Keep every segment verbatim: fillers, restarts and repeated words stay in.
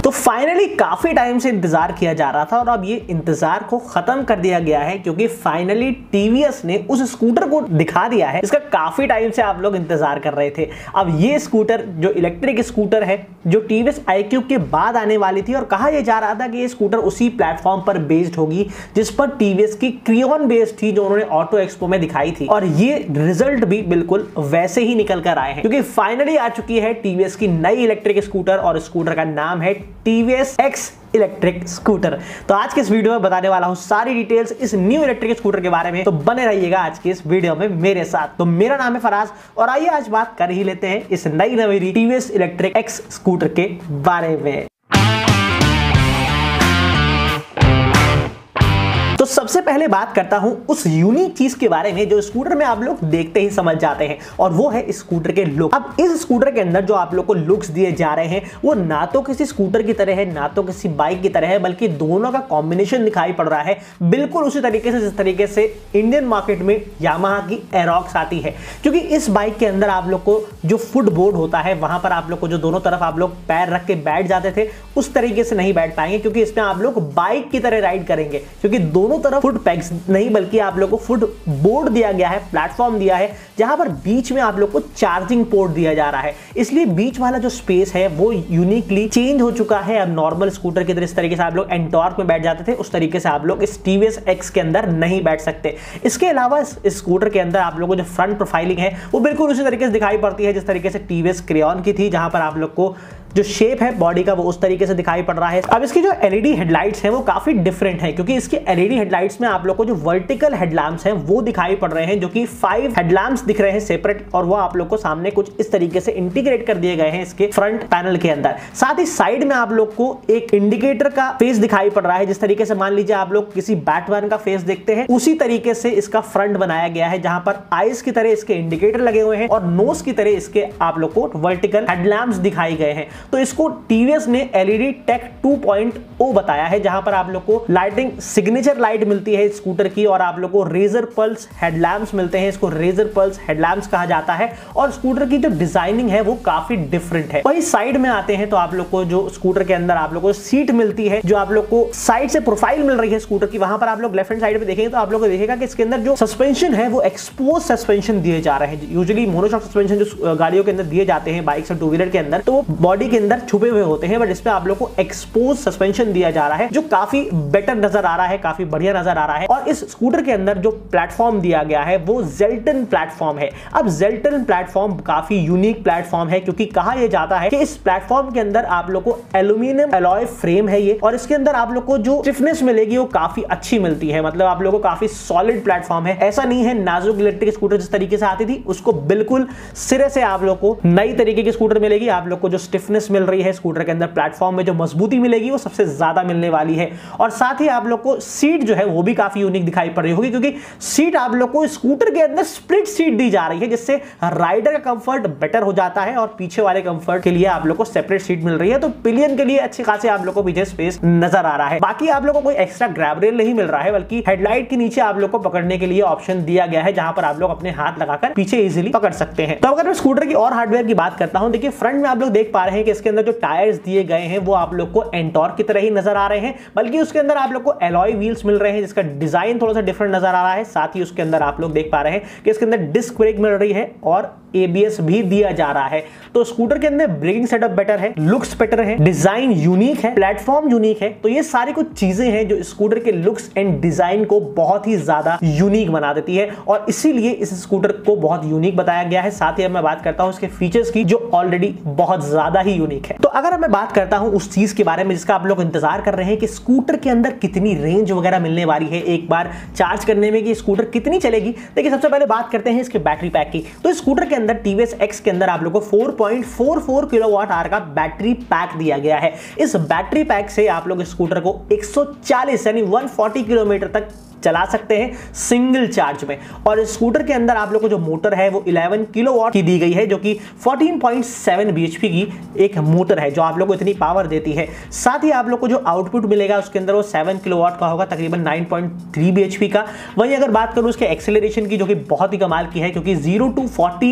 तो फाइनली काफी टाइम से इंतजार किया जा रहा था और अब ये इंतजार को खत्म कर दिया गया है, क्योंकि फाइनली टीवीएस ने उस स्कूटर को दिखा दिया है जिसका काफी टाइम से आप लोग इंतजार कर रहे थे। अब ये स्कूटर जो इलेक्ट्रिक स्कूटर है, जो टीवीएस iQube के बाद आने वाली थी और कहा यह जा रहा था कि ये स्कूटर उसी प्लेटफॉर्म पर बेस्ड होगी जिस पर टीवीएस की क्रियॉन बेस्ड थी, जो उन्होंने ऑटो एक्सपो में दिखाई थी। और ये रिजल्ट भी बिल्कुल वैसे ही निकल कर आए हैं, क्योंकि फाइनली आ चुकी है टीवीएस की नई इलेक्ट्रिक स्कूटर और स्कूटर का नाम है टीवीएस एक्स इलेक्ट्रिक स्कूटर। तो आज के इस वीडियो में बताने वाला हूं सारी डिटेल्स इस न्यू इलेक्ट्रिक स्कूटर के बारे में, तो बने रहिएगा आज के इस वीडियो में मेरे साथ। तो मेरा नाम है फराज और आइए आज बात कर ही लेते हैं इस नई नवेली टीवीएस इलेक्ट्रिक एक्स स्कूटर के बारे में। तो सबसे पहले बात करता हूं उस यूनिक चीज के बारे में जो स्कूटर में आप लोग देखते ही समझ जाते हैं, और वो है स्कूटर के लुक। अब इस स्कूटर के अंदर जो आप लोग को लुक्स दिए जा रहे हैं वो ना तो किसी स्कूटर की तरह है ना तो किसी बाइक की तरह है, बल्कि दोनों का कॉम्बिनेशन दिखाई पड़ रहा है बिल्कुल उसी तरीके से जिस तरीके से इंडियन मार्केट में यामाहा की एरोक्स आती है। क्योंकि इस बाइक के अंदर आप लोग को जो फुट बोर्ड होता है वहां पर आप लोग को जो दोनों तरफ आप लोग पैर रख के बैठ जाते थे उस तरीके से नहीं बैठ पाएंगे, क्योंकि इसमें आप लोग बाइक की तरह राइड करेंगे। क्योंकि दोनों तरफ फुट पैक्स नहीं बल्कि आप लोग को फुट बोर्ड दिया गया है, प्लेटफॉर्म दिया है, जहां पर बीच में आप लोग को चार्जिंग पोर्ट दिया जा रहा है। इसलिए बीच वाला जो स्पेस है वो यूनिकली चेंज हो चुका है। अब नॉर्मल स्कूटर की तरह इस तरीके से आप लोग एंटॉर्क में बैठ जाते थे उस तरीके से आप लोग इस टीवीएस एक्स के अंदर नहीं बैठ सकते। इसके अलावा इस स्कूटर के अंदर आप लोगों को जो फ्रंट प्रोफाइलिंग है वो बिल्कुल उसी तरीके से दिखाई पड़ती है जिस तरीके से टीवीएस क्रेयॉन की थी, जहां पर आप लोग को जो शेप है बॉडी का वो उस तरीके से दिखाई पड़ रहा है। अब इसकी जो एलईडी हेडलाइट्स हैं वो काफी डिफरेंट है, क्योंकि इसके एलईडी हेडलाइट्स में आप लोग को जो वर्टिकल हेडलैम्प्स हैं वो दिखाई पड़ रहे हैं, जो कि फाइव हेडलैम्प्स दिख रहे हैं सेपरेट, और वो आप लोग को सामने कुछ इस तरीके से इंटीग्रेट कर दिए गए हैं इसके फ्रंट पैनल के अंदर। साथ ही साइड में आप लोग को एक इंडिकेटर का फेस दिखाई पड़ रहा है, जिस तरीके से मान लीजिए आप लोग किसी बैटमैन का फेस देखते हैं उसी तरीके से इसका फ्रंट बनाया गया है, जहां पर आईज की तरह इसके इंडिकेटर लगे हुए हैं और नोज की तरह इसके आप लोग को वर्टिकल हेडलैम्प्स दिखाई गए हैं। तो इसको टीवीएस ने LED tech two point O बताया है, जहां पर आप लोग को लाइटिंग सिग्नेचर लाइट मिलती है स्कूटर की, और आप लोग को रेजर पल्स हेडलैम्प्स मिलते हैं। इसको रेजर पल्स हेडलैम्प्स कहा जाता है, और स्कूटर की जो डिजाइनिंग है वो काफी डिफरेंट है। वही साइड में आते हैं तो आप लोग को जो स्कूटर के अंदर आप लोग को सीट मिलती है, जो आप लोग को साइड से प्रोफाइल मिल रही है स्कूटर की, वहां पर आप लोग लेफ्ट हैंड साइड पे देखेंगे तो आप लोग को देखेगा कि इसके अंदर जो सस्पेंशन है वो एक्सपोज सस्पेंशन दिए जा रहे हैं। यूजुअली मोनोशॉक सस्पेंशन जो गाड़ियों के अंदर दिए जाते हैं बाइक्स और टू व्हीलर के अंदर, तो वो बॉडी के अंदर छुपे हुए होते हैं, बट इसमें आप लोग को एक्सपोज सस्पेंशन दिया जा रहा है जो काफी बेटर नजर आ रहा है, काफी बढ़िया नजर आ रहा है। और इस स्कूटर के अंदर जो प्लेटफॉर्म दिया गया है वो जेल्टन प्लेटफॉर्म है। अब जेल्टन प्लेटफॉर्म काफी यूनिक प्लेटफॉर्म है, क्योंकि कहा यह जाता है कि इस प्लेटफॉर्म के अंदर आप लोग को एल्यूमिनियम अलॉय फ्रेम है ये, और इसके अंदर आप लोग को जो स्टिफनेस मिलेगी वो काफी अच्छी मिलती है। मतलब आप लोग को काफी सॉलिड प्लेटफॉर्म है, ऐसा नहीं है नाजुक इलेक्ट्रिक स्कूटर जिस तरीके से आती थी उसको बिल्कुल सिरे से आप लोग को नई तरीके की स्कूटर मिलेगी। आप लोग को जो स्टिफनेस मिल रही है स्कूटर के अंदर, प्लेटफॉर्म में जो मजबूती मिलेगी वो सबसे ज्यादा मिलने वाली है। और साथ ही आप लोग को सीट जो है वो भी काफी यूनिक दिखाई पड़ रही होगी, क्योंकि सीट आप लोग को स्कूटर के अंदर स्प्लिट सीट दी जा रही है, जिससे राइडर का कंफर्ट बेटर हो जाता है और पीछे वाले कंफर्ट के लिए आप लोग को सेपरेट सीट मिल रही है। तो पिलियन के लिए अच्छे खासे आप लोग को पीछे स्पेस नजर आ रहा है। बाकी आप लोग को कोई एक्स्ट्रा ग्रैब रेल नहीं मिल रहा है, बल्कि हेडलाइट के नीचे आप लोग को पकड़ने के लिए ऑप्शन दिया गया है, जहां पर आप लोग अपने हाथ लगाकर पीछे इजीली पकड़ सकते हैं। तो अगर मैं स्कूटर की और हार्डवेयर की बात करता हूं, देखिए फ्रंट में आप लोग देख पा रहे हैं कि इसके अंदर जो टायर्स दिए गए हैं वो आप लोग को एंटॉर्क की तरह ही नजर आ रहे हैं, बल्कि उसके अंदर आप लोग को एलॉय व्हील्स मिल रहे हैं जिसका डिजाइन थोड़ा सा डिफरेंट नजर आ रहा है। साथ ही उसके अंदर आप लोग देख पा रहे हैं कि इसके अंदर डिस्क ब्रेक मिल रही है और एबीएस भी दिया जा रहा है। तो स्कूटर के अंदर ब्रेकिंग सेटअप बेटर है, लुक्स बेटर है, डिजाइन यूनिक है, प्लेटफॉर्म यूनिक है। तो ये सारी कुछ चीजें हैं जो स्कूटर के लुक्स एंड डिजाइन को बहुत ही ज्यादा यूनिक बना देती है, और इसीलिए इस स्कूटर को बहुत यूनिक बताया गया है। साथ ही अब मैं बात करता हूं इसके फीचर्स की, जो ऑलरेडी बहुत ज्यादा ही यूनिक है। तो अगर मैं बात करता हूं उस चीज के बारे में जिसका आप लोग इंतजार कर रहे हैं कि स्कूटर के अंदर कितनी रेंज वगैरह मिलने वाली है एक बार चार्ज करने में, कि स्कूटर कितनी चलेगी। देखिए सबसे पहले बात करते हैं इसके बैटरी पैक की। तो स्कूटर के अंदर टीवीएस एक्स के अंदर आप लोगों को four point four four kilowatt hour का बैटरी पैक दिया गया है। इस बैटरी पैक से आप लोग स्कूटर को एक सौ चालीस यानी एक सौ चालीस किलोमीटर तक चला सकते हैं सिंगल चार्ज में। और स्कूटर के अंदर आप लोग को जो मोटर है वो ग्यारह किलोवाट की दी गई है, जो कि चौदह पॉइंट सात बीएचपी की एक मोटर है जो आप लोग को इतनी पावर देती है। साथ ही आप लोग को जो आउटपुट मिलेगा उसके अंदर वो सात किलोवाट का होगा, तकरीबन नौ पॉइंट तीन बीएचपी का। वहीं अगर बात करूं उसके एक्सेलरेशन की, जो कि बहुत ही कमाल की है, क्योंकि zero to forty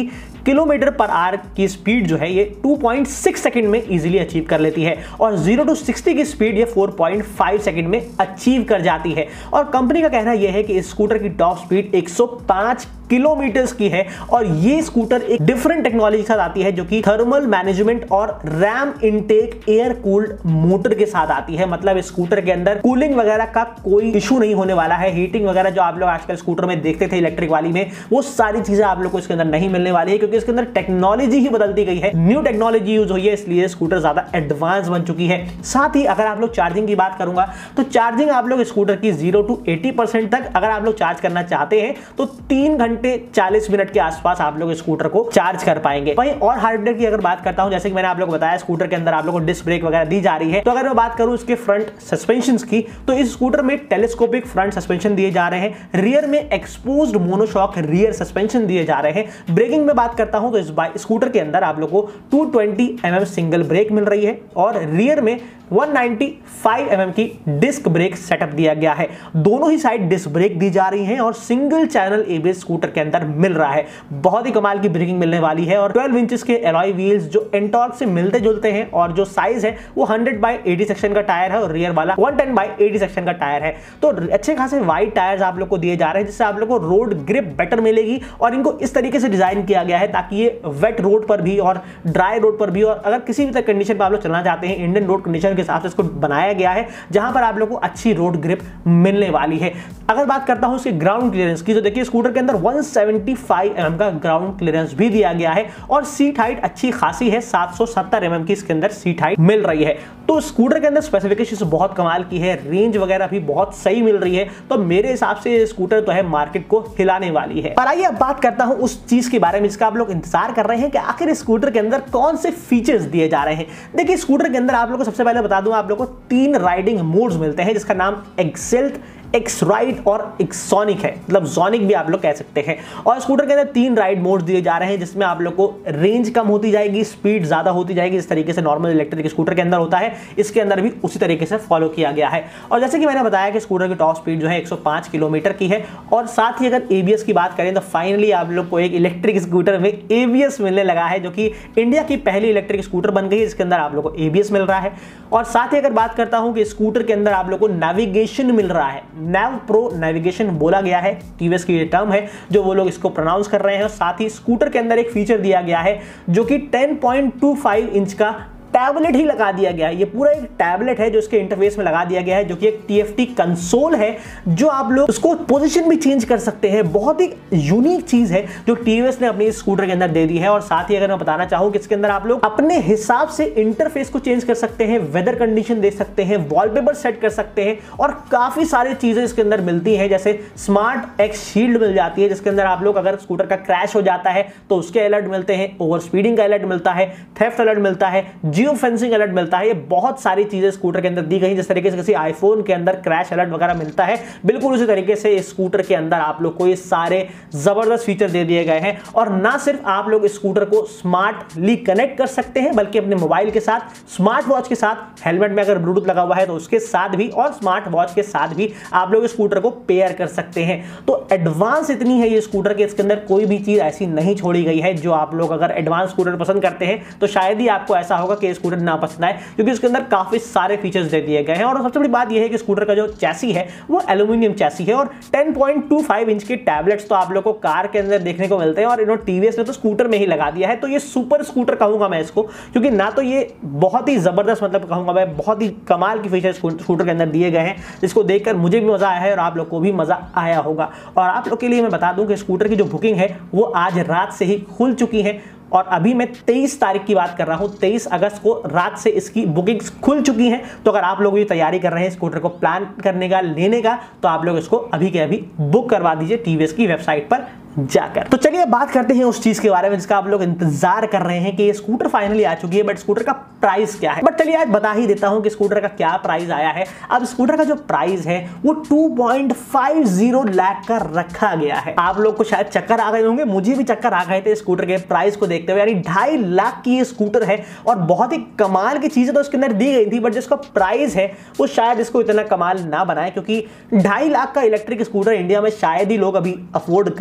kilometre per hour की स्पीड जो है ये टू पॉइंट सिक्स सेकंड में इजीली अचीव कर लेती है और जीरो टू सिक्सटी की स्पीड ये फोर पॉइंट फाइव सेकंड में अचीव कर जाती है। और कंपनी का कहना यह है कि इस स्कूटर की टॉप स्पीड एक सौ पाँच किलोमीटर्स की है और ये स्कूटर एक डिफरेंट टेक्नोलॉजी के साथ आती है जो कि थर्मल मैनेजमेंट और ram intake air cooled motor के साथ आती है। मतलब इस स्कूटर के अंदर कूलिंग वगैरह का कोई इशू नहीं होने वाला है। हीटिंग वगैरह जो आप लोग आजकल स्कूटर में देखते थे इलेक्ट्रिक वाली में, वो सारी चीजें आप लोग को इसके अंदर नहीं मिलने वाली है क्योंकि इसके अंदर टेक्नोलॉजी ही बदल दी गई है, न्यू टेक्नोलॉजी यूज हुई है, इसलिए स्कूटर ज्यादा एडवांस बन चुकी है। साथ ही अगर आप लोग चार्जिंग की बात करूंगा तो चार्जिंग आप लोग स्कूटर की जीरो टू एटी परसेंट तक अगर आप लोग चार्ज करना चाहते हैं तो तीन घंटे चालीस मिनट के आसपास आप लोग स्कूटर को चार्ज कर पाएंगे। वहीं और हार्डवेयर की अगर बात करता हूं, जैसे कि मैंने आप लोगों को बताया स्कूटर के अंदर आप लोगों को डिस्क ब्रेक वगैरह दी जा रही है। तो अगर मैं बात करूं इसके फ्रंट सस्पेंशन की, तो इस स्कूटर में टेलीस्कोपिक फ्रंट सस्पेंशन दिए जा रहे हैं, रियर में एक्सपोज्ड मोनोशॉक रियर सस्पेंशन दिए जा रहे हैं। ब्रेकिंग में बात करता हूं तो इस स्कूटर के अंदर आप लोगों को two twenty M M single brake मिल रही है और रियर में one ninety five M M की डिस्क ब्रेक सेटअप दिया गया है। दोनों ही साइड डिस्क ब्रेक दी जा रही हैं और सिंगल चैनल एबीएस स्कूटर के अंदर मिल रहा है। बहुत ही कमाल की ब्रेकिंग मिलने वाली है और ट्वेल्व इंचेस के एलॉय व्हील्स जो एंटॉर्क से मिलते जुलते हैं और जो साइज है वो हंड्रेड बाई एटी सेक्शन का टायर है और रियर वाला one ten by eighty section का टायर है। तो अच्छे खासे वाइड टायर्स आप लोग को दिए जा रहे हैं जिससे आप लोग को रोड ग्रिप बेटर मिलेगी और इनको इस तरीके से डिजाइन किया गया है ताकि ये वेट रोड पर भी और ड्राई रोड पर भी और अगर किसी भी कंडीशन पर आप लोग चलना चाहते हैं, इंडियन रोड कंडीशन के हिसाब से इसको बनाया गया है जहां पर आप लोग को अच्छी रोड ग्रिप मिलने वाली है। अगर बात करता हूं इसके ग्राउंड क्लियरेंस की, तो देखिए स्कूटर के अंदर one seventy five M M का ग्राउंड क्लियरेंस भी दिया गया है और सीट हाइट अच्छी खासी है, सात सौ सत्तर एम एम की इसके अंदर सीट हाइट मिल रही है। तो स्कूटर के अंदर स्पेसिफिकेशंस बहुत कमाल की है, रेंज वगैरह भी बहुत सही मिल रही है। तो मेरे हिसाब से स्कूटर तो है मार्केट को हिलाने वाली है। पर आइए अब बात करता हूं उस चीज के बारे में जिसका आप लोग इंतजार कर रहे हैं कि आखिर स्कूटर के अंदर कौन से फीचर्स दिए जा रहे हैं। देखिए स्कूटर के अंदर आप लोग को सबसे पहले बता दूं, आप लोग को तीन राइडिंग मोड्स मिलते हैं जिसका नाम एक्सेल्ट, एक्स राइड और एक्सोनिक है, मतलब जोनिक भी आप लोग कह सकते हैं। और स्कूटर के अंदर तीन राइड मोड्स दिए जा रहे हैं जिसमें आप लोग को रेंज कम होती जाएगी, स्पीड ज्यादा होती जाएगी, इस तरीके से नॉर्मल इलेक्ट्रिक स्कूटर के अंदर होता है, इसके अंदर भी उसी तरीके से फॉलो किया गया है। और जैसे कि मैंने बताया कि स्कूटर की टॉप स्पीड जो है एक सौ पाँच किलोमीटर की है और साथ ही अगर एबीएस की बात करें तो फाइनली आप लोग को एक इलेक्ट्रिक स्कूटर में एबीएस मिलने लगा है जो कि इंडिया की पहली इलेक्ट्रिक स्कूटर बन गई है जिसके अंदर आप लोग को एबीएस मिल रहा है। और साथ ही अगर बात करता हूं कि स्कूटर के अंदर आप लोग को नेविगेशन मिल रहा है, नैव प्रो नेविगेशन बोला गया है, टीवीएस की ये टर्म है जो वो लोग इसको प्रोनाउंस कर रहे हैं। और साथ ही स्कूटर के अंदर एक फीचर दिया गया है जो कि ten point two five inch का टैबलेट ही लगा दिया गया है। ये पूरा एक टैबलेट है जो इसके इंटरफेस में लगा दिया गया है जो कि एक टीएफटी कंसोल है जो आप लोग उसको पोजीशन भी चेंज कर सकते हैं। बहुत ही यूनिक चीज है जो टीवीएस ने अपने स्कूटर के अंदर दे दी है। और साथ ही अगर मैं बताना चाहूं कि इसके अंदर आप लोग अपने हिसाब से इंटरफेस को चेंज कर सकते हैं, वेदर कंडीशन दे सकते हैं, वॉलपेपर सेट कर सकते हैं और काफी सारी चीजें इसके अंदर मिलती हैं। जैसे स्मार्ट एक्स शील्ड मिल जाती है जिसके अंदर आप लोग अगर स्कूटर का क्रैश हो जाता है तो उसके अलर्ट मिलते हैं, ओवर स्पीडिंग का अलर्ट मिलता है, थेफ्ट अलर्ट मिलता है, जियो फेंसिंग अलर्ट मिलता है। ये बहुत सारी चीजें स्कूटर के अंदर दी गई, जिस तरीके से किसी आईफोन के अंदर क्रैश अलर्ट वगैरह मिलता है, बिल्कुल उसी तरीके से इस स्कूटर के अंदर आप लोग को ये सारे जबरदस्त फीचर दे दिए गए हैं। और ना सिर्फ आप लोग इस स्कूटर को स्मार्टली कनेक्ट कर सकते हैं बल्कि अपने मोबाइल के साथ, स्मार्ट वॉच के साथ, हेलमेट में अगर ब्लूटूथ लगा हुआ है तो उसके साथ भी और स्मार्ट वॉच के साथ भी आप लोग स्कूटर को पेयर कर सकते हैं। तो एडवांस इतनी है ये स्कूटर के, इसके अंदर कोई भी चीज ऐसी नहीं छोड़ी गई है जो आप लोग अगर एडवांस स्कूटर पसंद करते हैं तो शायद ही आपको ऐसा होगा कि स्कूटर ना पसंद आए, क्योंकि इसके अंदर काफी सारे फीचर्स दे दिए गए हैं। और सबसे बड़ी बात यह है कि स्कूटर का जो चैसी है वो एल्यूमिनियम चैसी है और ten point two five inch के टैबलेट्स तो आप लोग को कार के अंदर देखने को मिलते हैं और इन्होंने टीवीएस ने तो स्कूटर में ही लगा दिया है। तो ये सुपर स्कूटर कहूंगा मैं इसको, क्योंकि ना तो ये बहुत ही जबरदस्त, मतलब कहूंगा मैं बहुत ही कमाल की फीचर स्कूटर के अंदर दिए गए हैं जिसको देखकर मुझे भी मजा आया है और आप लोग को भी मजा आया होगा। और आप लोग के लिए मैं बता दूं कि स्कूटर की जो बुकिंग है वो आज रात से ही खुल चुकी है और अभी मैं तेईस तारीख की बात कर रहा हूं, तेईस अगस्त को रात से इसकी बुकिंग्स खुल चुकी हैं। तो अगर आप लोग भी तैयारी कर रहे हैं स्कूटर को प्लान करने का, लेने का, तो आप लोग इसको अभी के अभी बुक करवा दीजिए टीवीएस की वेबसाइट पर जाकर। तो चलिए बात करते हैं उस चीज के बारे में जिसका आप लोग इंतजार कर रहे हैं कि ये स्कूटर फाइनली आ चुकी है, बट स्कूटर का प्राइस क्या है। बट चलिए आज बता ही देता हूं कि स्कूटर का क्या प्राइस आया है। अब स्कूटर का जो प्राइस है वो two point five zero lakh का रखा गया है। आप लोग को शायद चक्कर आ गए होंगे, मुझे भी चक्कर आ गए थे स्कूटर के प्राइस को देखते हुए। यानी ढाई लाख की ये स्कूटर है और बहुत ही कमाल की चीजें तो इसके अंदर दी गई थी, बट जिसका प्राइस है वो शायद इसको इतना कमाल ना बनाए, क्योंकि ढाई लाख का इलेक्ट्रिक स्कूटर इंडिया में शायद ही लोग अभी अफोर्ड कर पाए या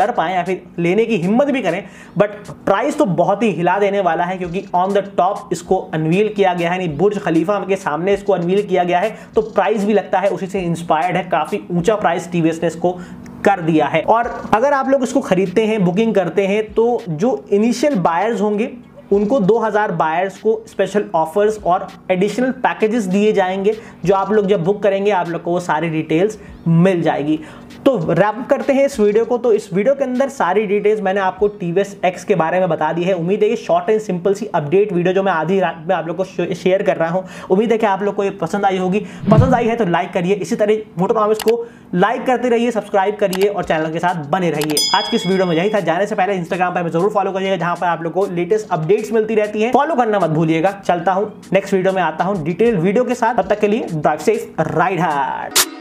फिर लेने की हिम्मत भी करें, बट प्राइस तो बहुत ही हिला देने वाला है, क्योंकि ऑन द टॉप इसको अनवील किया गया है, नहीं बुर्ज खलीफा के सामने इसको अनवील किया गया है, तो प्राइस भी लगता है उसी से इंस्पायर्ड है, काफी ऊंचा प्राइस टीवीएस ने इसको कर दिया है। और अगर आप लोग इसको खरीदते हैं, बुकिंग करते हैं, तो जो इनिशियल बायर्स होंगे उनको दो हज़ार बायर्स को स्पेशल ऑफर्स और एडिशनल पैकेजेस दिए जाएंगे, जो आप लोग जब बुक करेंगे आप लोग को वो सारी डिटेल्स मिल जाएगी। तो रैप करते हैं इस वीडियो को। तो इस वीडियो के अंदर सारी डिटेल्स मैंने आपको टीवीएस एक्स के बारे में बता दी है। उम्मीद है कि शॉर्ट एंड सिंपल सी अपडेट वीडियो जो मैं आधी रात में आप लोग को शेयर कर रहा हूं, उम्मीद है कि आप लोग को ये पसंद आई होगी। पसंद आई है तो लाइक करिए, इसी तरह मोटो प्रॉमिस को लाइक करते रहिए, सब्सक्राइब करिए और चैनल के साथ बने रहिए। आज की इस वीडियो में यही था। जाने से पहले इंस्टाग्राम पर हमें जरूर फॉलो करिएगा, जहां पर आप लोग को लेटेस्ट अपडेट्स मिलती रहती है। फॉलो करना मत भूलिएगा। चलता हूं, नेक्स्ट वीडियो में आता हूं डिटेल वीडियो के साथ। तब तक के लिए ड्राइव सेफ, राइड हार्ड।